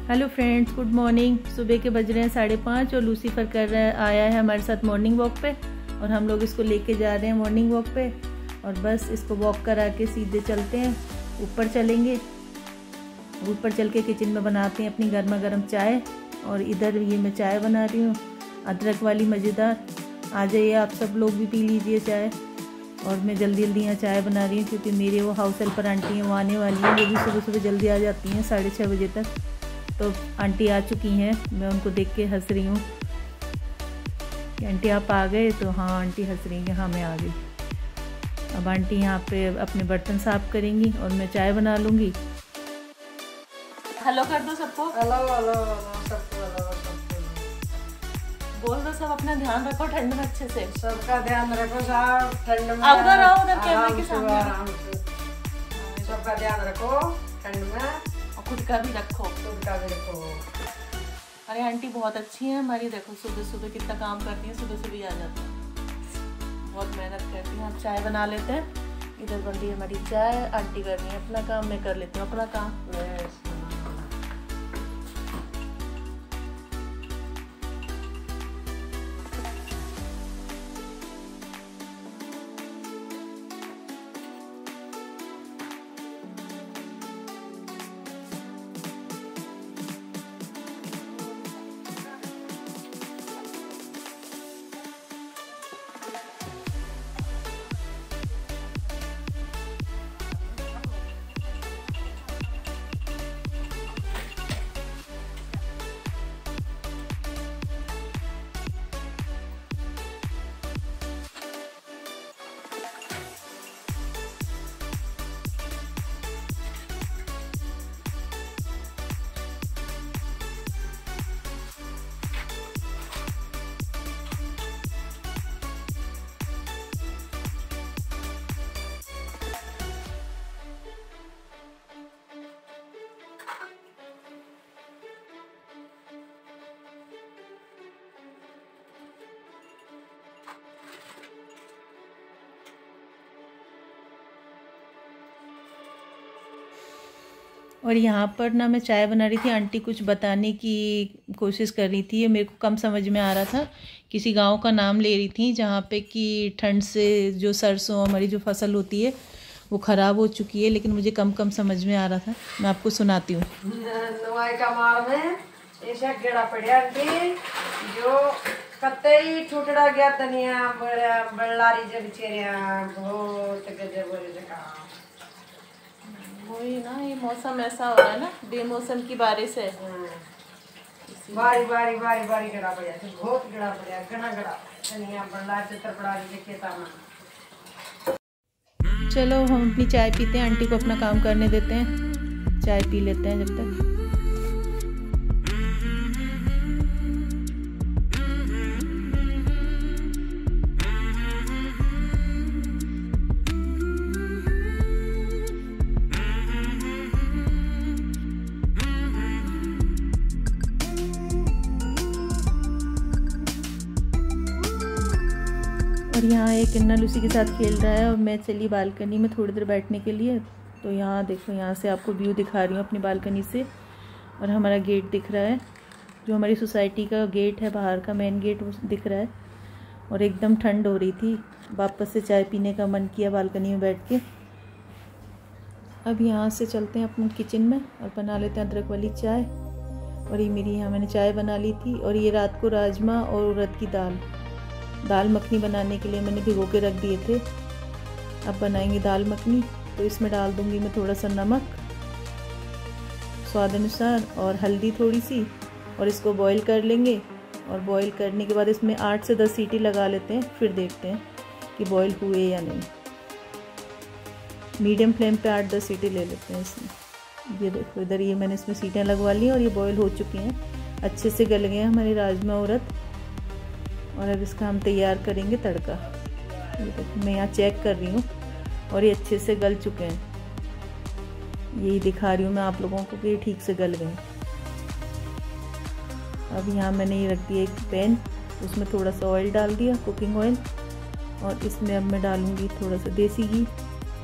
Hello friends, good morning. सुबह के बज रहे हैं 5:30 और लूसीफर आया है हमारे साथ मॉर्निंग वॉक पे और हम लोग इसको लेके जा रहे हैं मॉर्निंग वॉक पे। और बस इसको वॉक करा के सीधे चलते हैं, ऊपर चलेंगे। ऊपर चल के किचन में बनाते हैं अपनी गर्मा गर्म चाय। और इधर ये मैं चाय बना रही हूँ, अदरक वाली मज़ेदार। आ जाइए आप सब लोग भी पी लीजिए चाय। और मैं जल्दी जल्दी यहाँ चाय बना रही हूँ क्योंकि मेरे वो हाउस हेल्पर आंटी हैं, वो आने वाली हैं। वो भी सुबह सुबह जल्दी आ जाती हैं 6:30 बजे तक। तो आंटी आ चुकी हैं, मैं उनको देख के हंस रही हूँ कि आंटी आप आ गए। तो हाँ, आंटी हंस रही हैं, हाँ मैं आ गई। अब आंटी यहाँ पे अपने बर्तन साफ करेंगी और मैं चाय बना लूँगी। हेलो कर दो सबको। हेलो हेलो सबको हेलो। बोल दो सब अपना ध्यान रखो ठंड में अच्छे से। सबका ध्यान रखो साहब, ठंड में उधर आओ, उधर कैमरे के सामने। आराम से सबका ध्यान रखो ठंड में, और खुद का भी रखो। खुद का भी रखो। अरे आंटी बहुत अच्छी है हमारी, देखो सुबह सुबह कितना काम करती है, सुबह सुबह आ जाती है, बहुत मेहनत करती है। हम चाय बना लेते हैं। इधर बन रही है हमारी चाय, आंटी कर रही है अपना काम, मैं कर लेती हूँ अपना काम। और यहाँ पर ना मैं चाय बना रही थी, आंटी कुछ बताने की कोशिश कर रही थी, मेरे को कम समझ में आ रहा था। किसी गांव का नाम ले रही थी जहाँ पे कि ठंड से जो सरसों हमारी जो फसल होती है वो ख़राब हो चुकी है, लेकिन मुझे कम समझ में आ रहा था। मैं आपको सुनाती हूँ। नवाई का मार में ऐसा गेड़ा पड़ा आंटी, जो कत्ते ही टूटड़ा गया तनिया बल्लारी जब चेरिया बहुत गजब हो रहा। वही ना, ये मौसम ऐसा हो रहा है ना, बेमौसम की बारिश है। बारी बारी बारी बारी गड़ा पड़ा, बहुत गड़ा पड़ा, घना गड़ा तनिया बल्ला चित्र पड़ा खेता में। चलो हम अपनी चाय पीते हैं, आंटी को अपना काम करने देते हैं, चाय पी लेते हैं जब तक। और यहाँ एक किन्ना लूसी के साथ खेल रहा है और मैं चली बालकनी में थोड़ी देर बैठने के लिए। तो यहाँ देखो, यहाँ से आपको व्यू दिखा रही हूँ अपनी बालकनी से। और हमारा गेट दिख रहा है, जो हमारी सोसाइटी का गेट है, बाहर का मेन गेट वो दिख रहा है। और एकदम ठंड हो रही थी, वापस से चाय पीने का मन किया बालकनी में बैठ के। अब यहाँ से चलते हैं अपने किचन में और बना लेते हैं अदरक वाली चाय। और ये मेरी यहाँ मैंने चाय बना ली थी। और ये रात को राजमा और उड़द की दाल मखनी बनाने के लिए मैंने भिगो के रख दिए थे। अब बनाएंगे दाल मखनी। तो इसमें डाल दूंगी मैं थोड़ा सा नमक स्वाद अनुसार और हल्दी थोड़ी सी, और इसको बॉईल कर लेंगे। और बॉईल करने के बाद इसमें 8 से 10 सीटी लगा लेते हैं, फिर देखते हैं कि बॉईल हुए या नहीं। मीडियम फ्लेम पे 8-10 सीटी ले लेते हैं इसमें। ये देखो, इधर ये मैंने इसमें सीटियाँ लगवा ली और ये बॉईल हो चुकी हैं, अच्छे से गल गए हैं हमारे राजमा उड़द। और अब इसका हम तैयार करेंगे तड़का। ये देखो, मैं यहाँ चेक कर रही हूँ और ये अच्छे से गल चुके हैं। यही दिखा रही हूँ मैं आप लोगों को कि ये ठीक से गल गए। अब यहाँ मैंने ये रख दिया एक पैन, उसमें थोड़ा सा ऑयल डाल दिया, कुकिंग ऑयल, और इसमें अब मैं डालूँगी थोड़ा सा देसी घी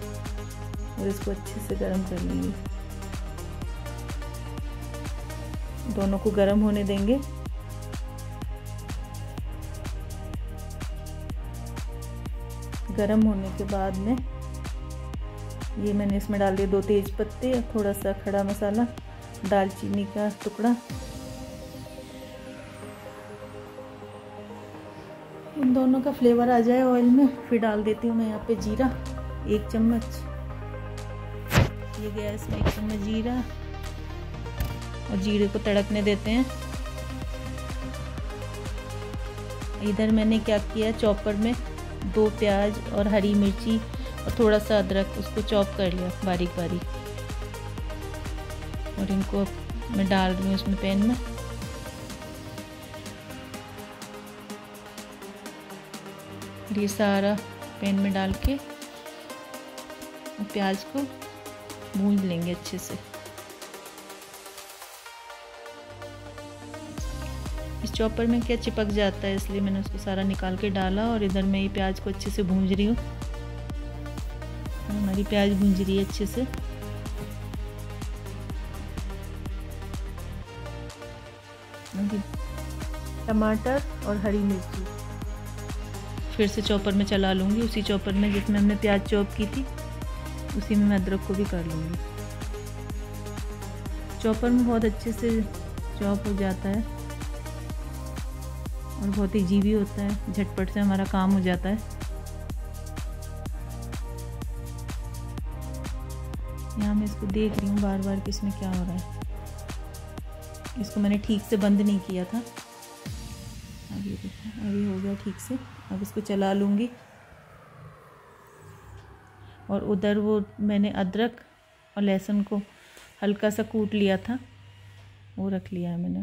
और इसको अच्छे से गर्म कर लेंगे। दोनों को गर्म होने देंगे। गर्म होने के बाद में ये मैंने इसमें डाल दिया 2 तेज पत्ते और थोड़ा सा खड़ा मसाला, दालचीनी का टुकड़ा। इन दोनों का फ्लेवर आ जाए ऑयल में, फिर डाल देती हूँ मैं यहाँ पे जीरा 1 चम्मच। ये गया इसमें 1 चम्मच जीरा और जीरे को तड़कने देते हैं। इधर मैंने क्या किया, चॉपर में 2 प्याज और हरी मिर्ची और थोड़ा सा अदरक, उसको चॉप कर लिया बारीक बारीक, और इनको मैं डाल रही हूँ उसमें पैन में। ये सारा पैन में डाल के प्याज को भून लेंगे अच्छे से। इस चॉपर में क्या चिपक जाता है, इसलिए मैंने उसको सारा निकाल के डाला। और इधर मैं ये प्याज को अच्छे से भूंज रही हूँ। हमारी प्याज भूंज रही है अच्छे से। टमाटर और हरी मिर्ची फिर से चॉपर में चला लूँगी, उसी चॉपर में जिसमें हमने प्याज चॉप की थी, उसी में मैं अदरक को भी कर लूँगी। चॉपर में बहुत अच्छे से चॉप हो जाता है और बहुत इजी भी होता है, झटपट से हमारा काम हो जाता है। यहाँ मैं इसको देख रही हूँ बार बार कि इसमें क्या हो रहा है। इसको मैंने ठीक से बंद नहीं किया था। अभी देखो, अभी हो गया ठीक से। अब इसको चला लूँगी। और उधर वो मैंने अदरक और लहसुन को हल्का सा कूट लिया था, वो रख लिया है मैंने।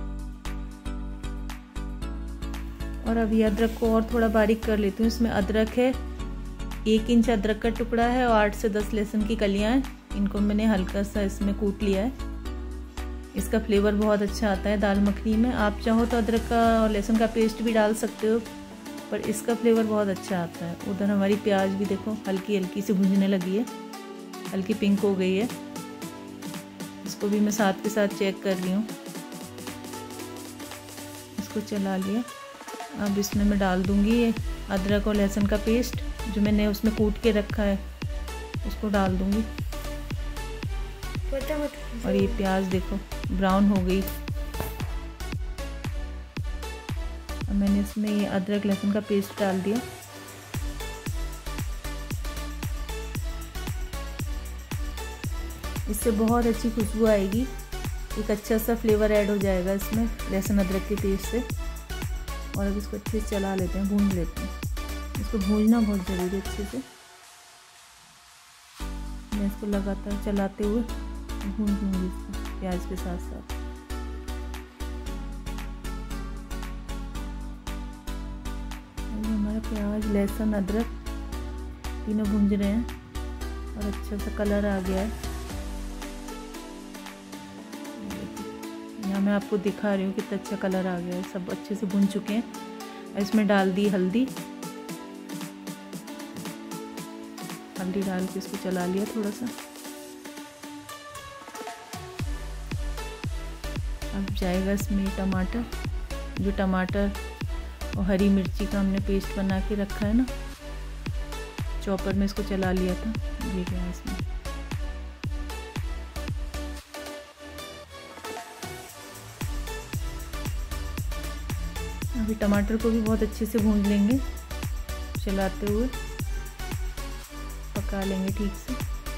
और अभी अदरक को और थोड़ा बारीक कर लेती हूँ। इसमें अदरक है, 1 इंच अदरक का टुकड़ा है और 8 से 10 लहसुन की कलियाँ हैं। इनको मैंने हल्का सा इसमें कूट लिया है। इसका फ्लेवर बहुत अच्छा आता है दाल मखनी में। आप चाहो तो अदरक का और लहसुन का पेस्ट भी डाल सकते हो, पर इसका फ्लेवर बहुत अच्छा आता है। उधर हमारी प्याज भी देखो हल्की हल्की सी भुनने लगी है, हल्की पिंक हो गई है। इसको भी मैं साथ के साथ चेक कर रही हूँ। इसको चला लिया। अब इसमें मैं डाल दूँगी ये अदरक और लहसुन का पेस्ट जो मैंने उसमें कूट के रखा है, उसको डाल दूँगी। और ये प्याज देखो ब्राउन हो गई। अब मैंने इसमें ये अदरक लहसुन का पेस्ट डाल दिया। इससे बहुत अच्छी खुशबू आएगी, एक अच्छा सा फ्लेवर ऐड हो जाएगा इसमें लहसुन अदरक के पेस्ट से। और अब इसको अच्छे से चला लेते हैं, भून लेते हैं। इसको भूनना बहुत ज़रूरी है अच्छे से। मैं इसको लगातार चलाते हुए भून दूँगी इसको प्याज के साथ साथ। हमारा प्याज लहसुन अदरक तीनों भूंज रहे हैं और अच्छा सा कलर आ गया है। यहाँ मैं आपको दिखा रही हूँ कितना अच्छा कलर आ गया है। सब अच्छे से भून चुके हैं। इसमें डाल दी हल्दी। हल्दी डाल के इसको चला लिया थोड़ा सा। अब जाएगा इसमें टमाटर, जो टमाटर और हरी मिर्ची का हमने पेस्ट बना के रखा है ना, चॉपर में इसको चला लिया था, ये गया इसमें। अभी टमाटर को भी बहुत अच्छे से भून लेंगे, चलाते हुए पका लेंगे ठीक से।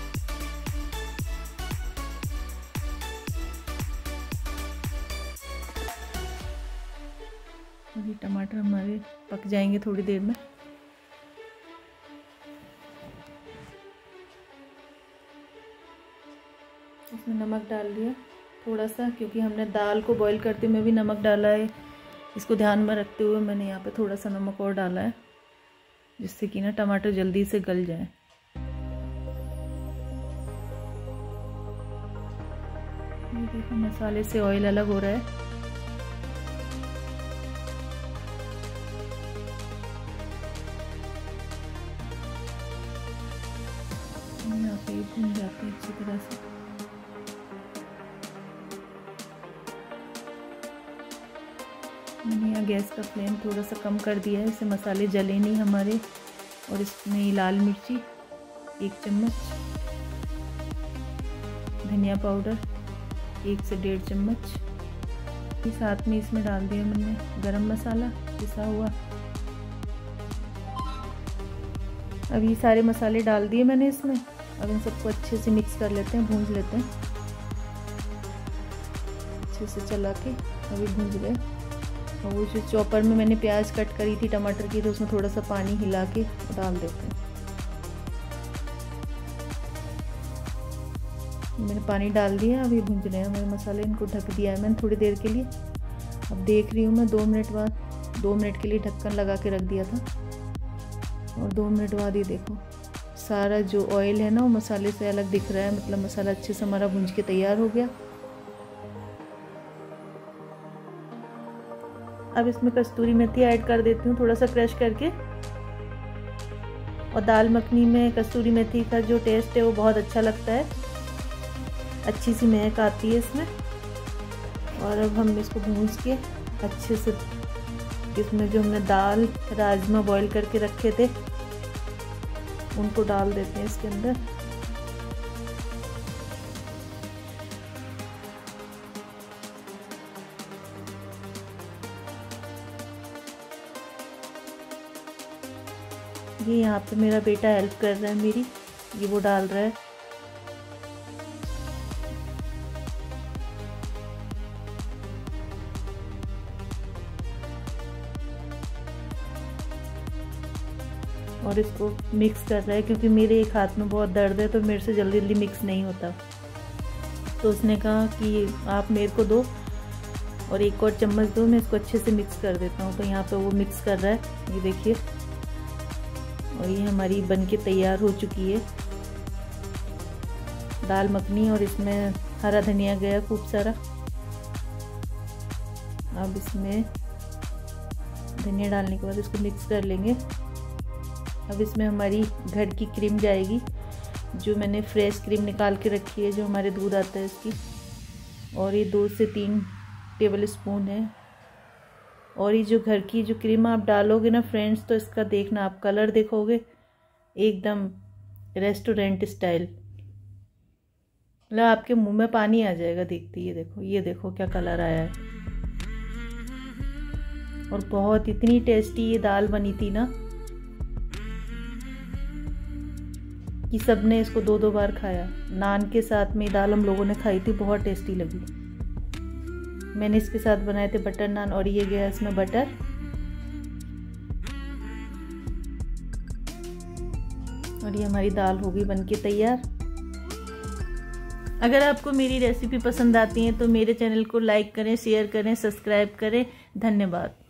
अभी टमाटर हमारे पक जाएंगे थोड़ी देर में। इसमें नमक डाल दिया थोड़ा सा, क्योंकि हमने दाल को बॉईल करते हुए भी नमक डाला है। इसको ध्यान में रखते हुए मैंने यहाँ पे थोड़ा सा नमक और डाला है, जिससे कि ना टमाटर जल्दी से गल जाए। ये देखो मसाले से ऑयल अलग हो रहा है। यहाँ पे भून जाते हैं अच्छी तरह से। मैंने यहाँ गैस का फ्लेम थोड़ा सा कम कर दिया है, इससे मसाले जले नहीं हमारे। और इसमें लाल मिर्ची 1 चम्मच, धनिया पाउडर 1 से 1.5 चम्मच, साथ में इसमें डाल दिया मैंने गरम मसाला पिसा हुआ। अब ये सारे मसाले डाल दिए मैंने इसमें। अब इन सबको अच्छे से मिक्स कर लेते हैं, भूंज लेते हैं अच्छे से चला के। अभी भूंज गए। और वो जो चॉपर में मैंने प्याज कट करी थी टमाटर की, तो उसमें थोड़ा सा पानी हिला के डाल देते हैं। मैंने पानी डाल दिया, अभी भूंज रहे हैं मेरे मसाले। इनको ढक दिया है मैंने थोड़ी देर के लिए। अब देख रही हूँ मैं 2 मिनट बाद, 2 मिनट के लिए ढक्कन लगा के रख दिया था। और 2 मिनट बाद ये देखो सारा जो ऑयल है ना वो मसाले से अलग दिख रहा है, मतलब मसाला अच्छे से हमारा भूंज के तैयार हो गया। अब इसमें कस्तूरी मेथी ऐड कर देती हूँ थोड़ा सा क्रश करके। और दाल मखनी में कस्तूरी मेथी का जो टेस्ट है वो बहुत अच्छा लगता है, अच्छी सी महक आती है इसमें। और अब हम इसको भूंज के अच्छे से इसमें जो हमने दाल राजमा बॉईल करके रखे थे उनको डाल देते हैं इसके अंदर। ये यहाँ पे मेरा बेटा हेल्प कर रहा है मेरी, ये वो डाल रहा है। और इसको मिक्स कर रहा है, क्योंकि मेरे एक हाथ में बहुत दर्द है तो मेरे से जल्दी जल्दी मिक्स नहीं होता। तो उसने कहा कि आप मेरे को दो और 1 और चम्मच दो, मैं इसको अच्छे से मिक्स कर देता हूँ। तो यहाँ पे वो मिक्स कर रहा है, ये देखिए। और ये हमारी बनके तैयार हो चुकी है दाल मखनी। और इसमें हरा धनिया गया खूब सारा। अब इसमें धनिया डालने के बाद इसको मिक्स कर लेंगे। अब इसमें हमारी घर की क्रीम जाएगी, जो मैंने फ्रेश क्रीम निकाल के रखी है, जो हमारे दूध आता है इसकी। और ये 2 से 3 टेबल स्पून है। और ये जो घर की जो क्रीम आप डालोगे ना फ्रेंड्स, तो इसका देखना आप कलर देखोगे एकदम रेस्टोरेंट स्टाइल, मतलब आपके मुंह में पानी आ जाएगा देखते। ये देखो क्या कलर आया है। और बहुत इतनी टेस्टी ये दाल बनी थी ना कि सबने इसको 2-2 बार खाया। नान के साथ में दाल हम लोगों ने खाई थी, बहुत टेस्टी लगी। मैंने इसके साथ बनाए थे बटर नान, और ये गया इसमें बटर। और ये हमारी दाल होगी बनके तैयार। अगर आपको मेरी रेसिपी पसंद आती है तो मेरे चैनल को लाइक करें, शेयर करें, सब्सक्राइब करें। धन्यवाद।